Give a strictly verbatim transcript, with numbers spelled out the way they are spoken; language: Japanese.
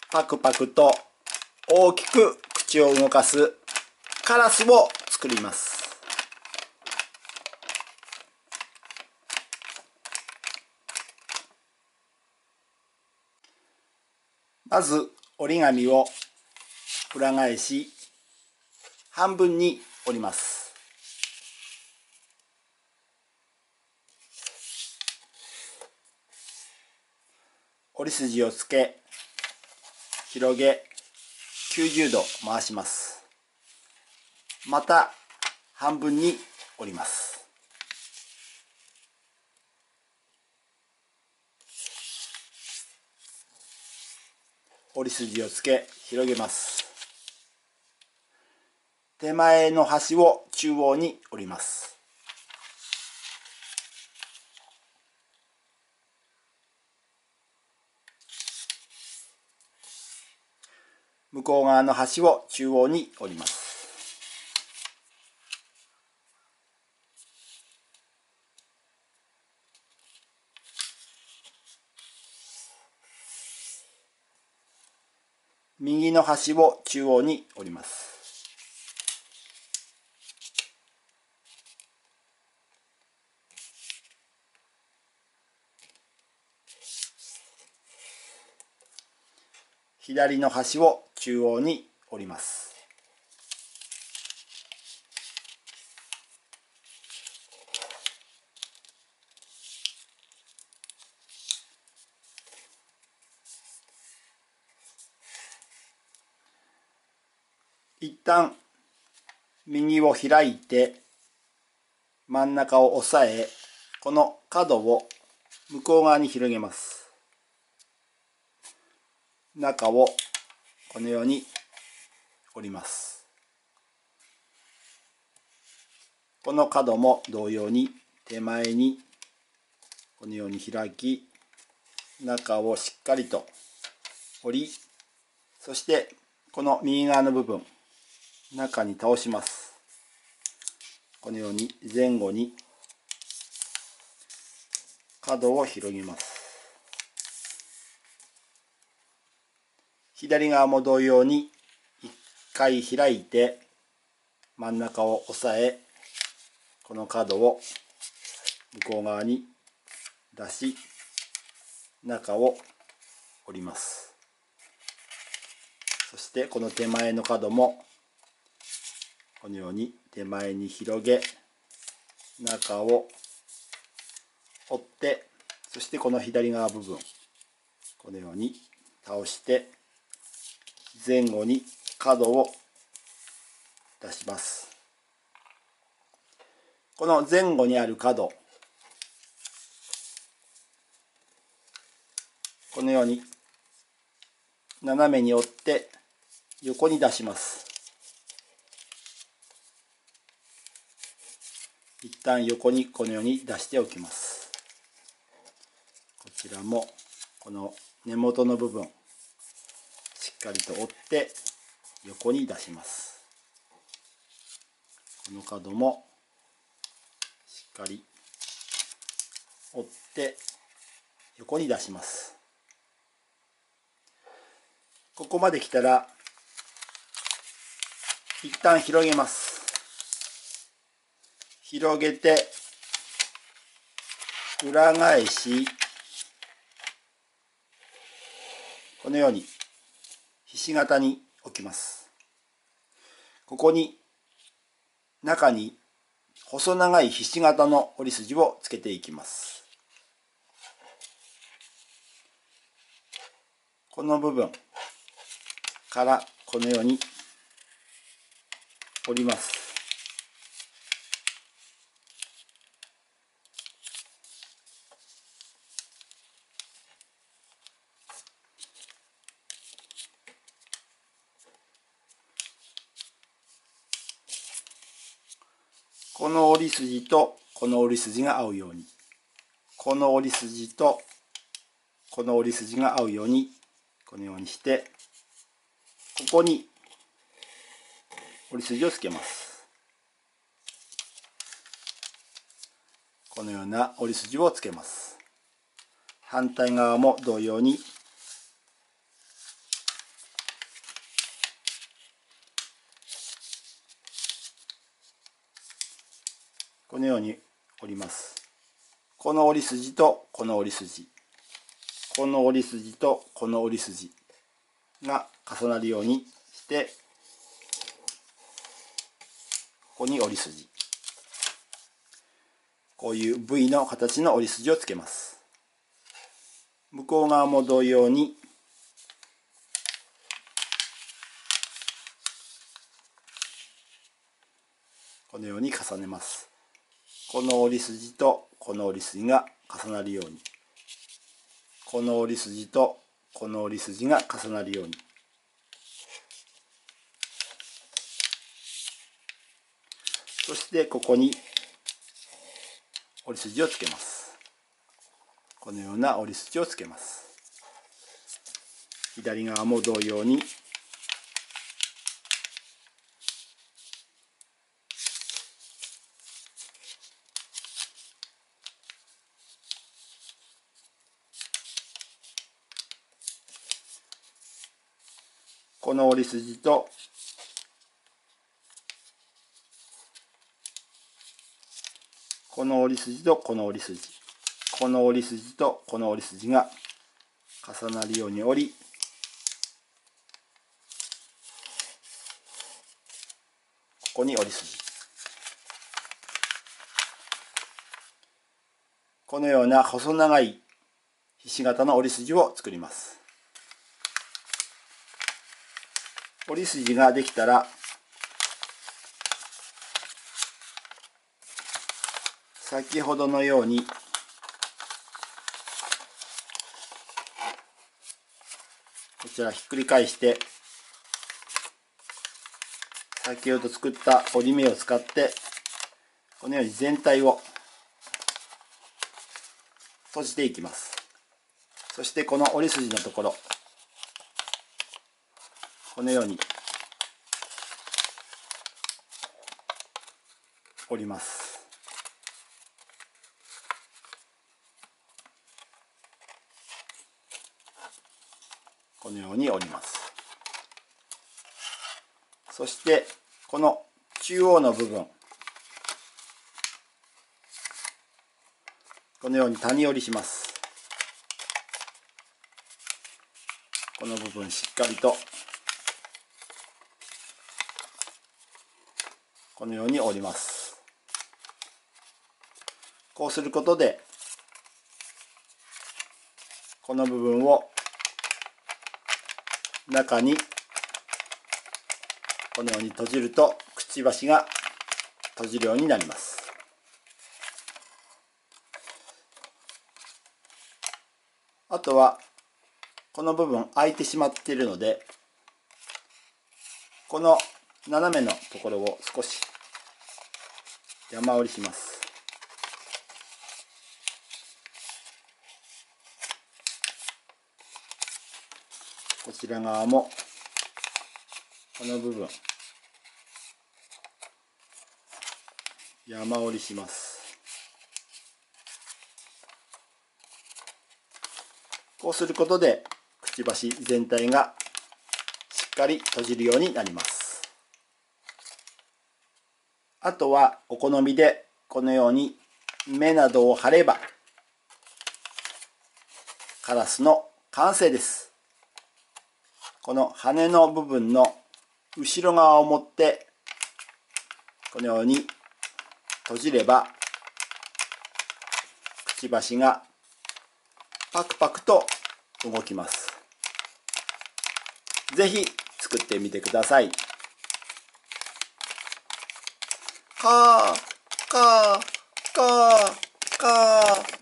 パクパクと大きく口を動かすカラスを作ります。まず折り紙を裏返し半分に折ります。折り筋をつけ広げきゅうじゅうど回します。また半分に折ります。折り筋をつけ広げます。手前の端を中央に折ります。向こう側の端を中央に折ります。右の端を中央に折ります。左の端を中央に折ります。一旦右を開いて真ん中を押さえ、この角を向こう側に広げます。中をこのように折ります。この角も同様に手前にこのように開き、中をしっかりと折り、そしてこの右側の部分中に倒します。このように前後に角を広げます。左側も同様に一回開いて真ん中を押さえ、この角を向こう側に出し、中を折ります。そしてこの手前の角もこのように手前に広げ、中を折って、そしてこの左側部分このように倒して前後に角を出します。この前後にある角、このように斜めに折って横に出します。一旦横にこのように出しておきます。こちらもこの根元の部分しっかりと折って横に出します。この角もしっかり折って横に出します。ここまで来たら一旦広げます。広げて裏返し、このようにひし形に置きます。ここに中に細長いひし形の折り筋をつけていきます。この部分からこのように折ります。この折り筋とこの折り筋が合うように、この折り筋とこの折り筋が合うようにこのようにして、ここに折り筋をつけます。このような折り筋をつけます。反対側も同様にこのように折ります。この折り筋とこの折り筋、この折り筋とこの折り筋が重なるようにして、ここに折り筋、こういう ブイ の形の折り筋をつけます。向こう側も同様にこのように重ねます。この折り筋とこの折り筋が重なるように、この折り筋とこの折り筋が重なるように、そしてここに折り筋をつけます。このような折り筋をつけます。左側も同様にこの折り筋とこの折り筋とこの折り筋、この折り筋とこの折り筋が重なるように折り、ここに折り筋、このような細長いひし形の折り筋を作ります。折り筋ができたら、先ほどのようにこちらひっくり返して、先ほど作った折り目を使ってこのように全体を閉じていきます。そしてこの折り筋のところ、このように折ります。このように折ります。そしてこの中央の部分、このように谷折りします。この部分しっかりとこのように折ります。こうすることでこの部分を中にこのように閉じるとくちばしが閉じるようになります。あとはこの部分空いてしまっているので、この斜めのところを少し山折りします。こちら側もこの部分山折りします。こうすることでくちばし全体がしっかり閉じるようになります。あとはお好みでこのように目などを貼ればカラスの完成です。この羽の部分の後ろ側を持ってこのように閉じればくちばしがパクパクと動きます。ぜひ作ってみてください。かーかーかーかー